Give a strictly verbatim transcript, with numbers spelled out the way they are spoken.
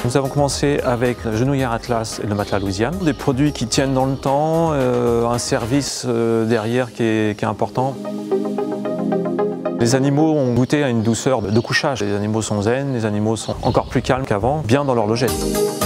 Nous avons commencé avec la genouillère Atlas et le matelas Louisiane. Des produits qui tiennent dans le temps, euh, un service euh, derrière qui est, qui est important. Les animaux ont goûté à une douceur de couchage. Les animaux sont zen, les animaux sont encore plus calmes qu'avant, bien dans leur logette.